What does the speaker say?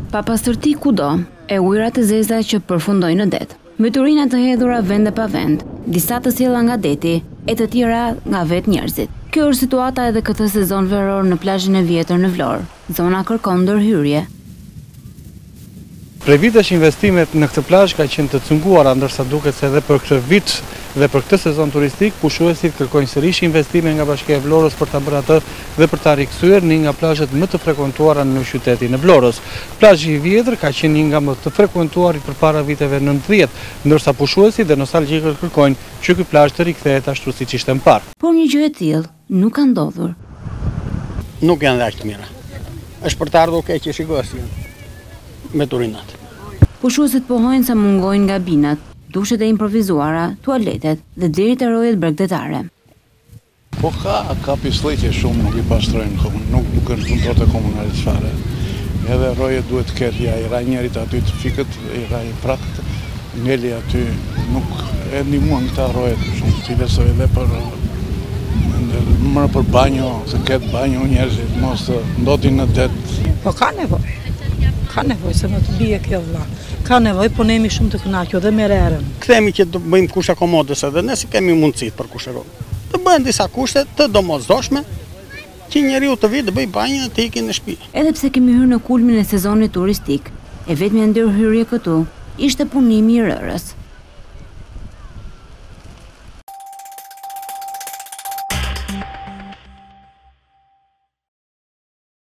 Pa pastërti kudo, e ujëra të zeza që përfundojnë në det. Mbytyrina të hedhura vend e pa vend, disa të sjella nga deti, e të tjera nga vetë njerëzit. Kjo është situata edhe këtë sezon veror në plazhin e vjetër në Vlorë. Zona kërkon ndërhyrje. Prej vitesh investimet në këtë plazh ka qenë të cunguara, ndërsa duket se edhe për këtë vit dhe për këtë sezon turistik pushuesit kërkojnë sërish investime nga Bashkia e Vlorës për ta bërë atë dhe për ta rikthyer në një nga plazhet më të frekuentuara në qytetin e Vlorës. Plazhi i vjetër ka qenë një nga më të frekuentuarit përpara viteve 90, ndërsa pushuesit dhe nostalgjikët kërkojnë që ky plazh të rikthehet ashtu siç ishte më parë. Por një gjë e tillë nuk ka ndodhur. Nuk janë dhe aq të mira. Është për të ardhur keq shikosi me turinat. Pushuesit pohojnë sa mungojnë gabinat, dushet e improvizuara, tualetet dhe deri te rojet bregdetare. Po ka pisletje shumë, nuk i pastrojnë komun, nuk është punëtor të komunalit fare. Edhe rojet duhet të ketë, ja i ra njerit aty të fikët, i ra i prakt, mjeli aty, nuk e ndihmuan këta rojet shumë, cilësoj edhe për banjo, se ketë banjo njerëzit, mos të ndotin në det. Po ka nevoj se më të bije kjo vlla. Ka nevoj, po ne jemi shumë të kënaqur dhe me rerën. Kthehemi që të bëjmë kushe komodes edhe ne si kemi mundësit për kusherol. Të bëhen disa kushte të domosdoshme që njeriu të vi të bëj banjë dhe të ikë në shtëpi. Edhe pse kemi hyrë në kulmin e sezonit turistik, e vetmja ndërhyrje këtu ishte punimi i rërës.